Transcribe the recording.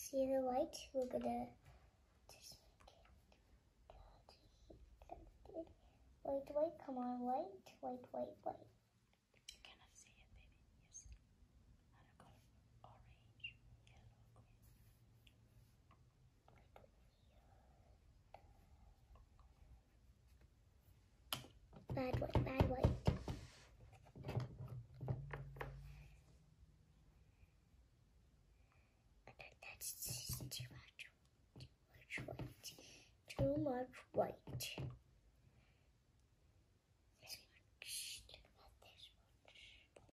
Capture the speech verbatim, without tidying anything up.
See the white? We're gonna just white, white, come on, white, white, white, white. You cannot see it, baby. Yes. Now go orange, yellow, green. Bad white, bad white. That's too much, too much white, too much white.